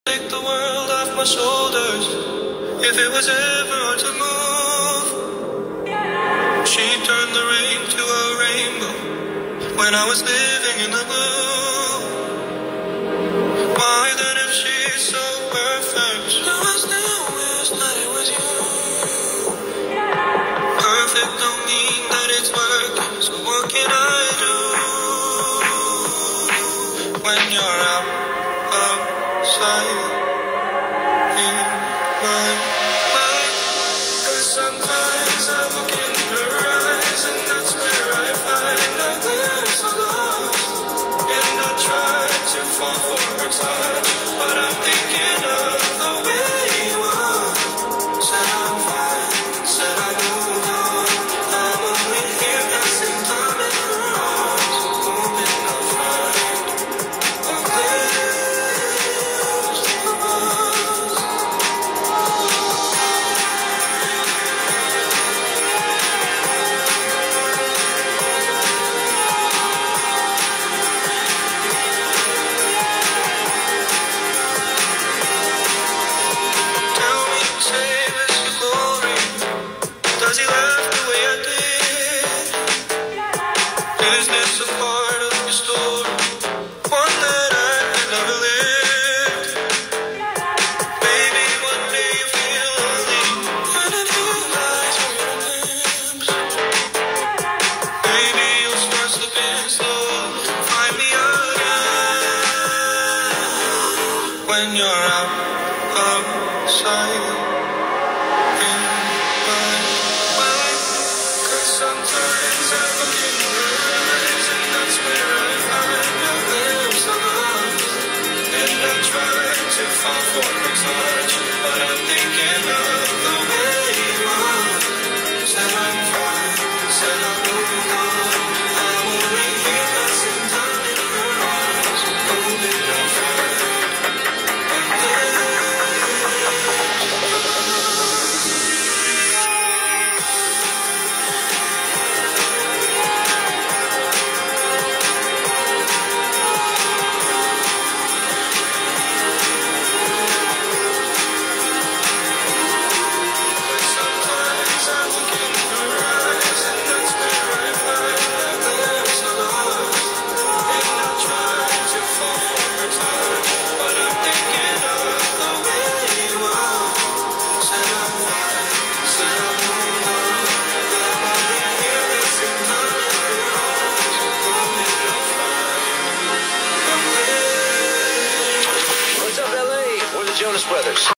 take the world off my shoulders. If it was ever hard to move, she turned the rain to a rainbow when I was living in the blue. Why then, if she's so perfect, I still wish that it was you. Perfect don't mean that it's working, so what can I do when you're outside in my mind? 'Cause sometimes I look in her eyes, and that's where I find a glimpse of lost. And I try to fall for her touch, but I'm thinking of the way you are. Said I'm fine, said I moved on. I'm only here passing time in her arms, hoping I'll find a glimpse of us. Tell me, save us your glory. Does he laugh the way I did? Is this a part of your story? One that I had never lived? Maybe one day you feel lonely, and in his eyes are your lips. Maybe you'll start slipping slow. Find me again when you're outside in my mind. 'Cause sometimes I look in her eyes, and that's where I find a glimpse of us. And I try to fall for her touch, but I'm thinking of the way you are. Said I'm fine, said I moved on. I'm only here passing time in her arms, hoping I'll find a Sometimes I look in her eyes, and that's where I find a glimpse of us. And I try to fall for her touch, but I'm thinking of the way you are. Said I'm fine, said I moved on. I'm only here passing time in her arms, hoping I'll find a glimpse. What's up, LA? We're the Jonas Brothers.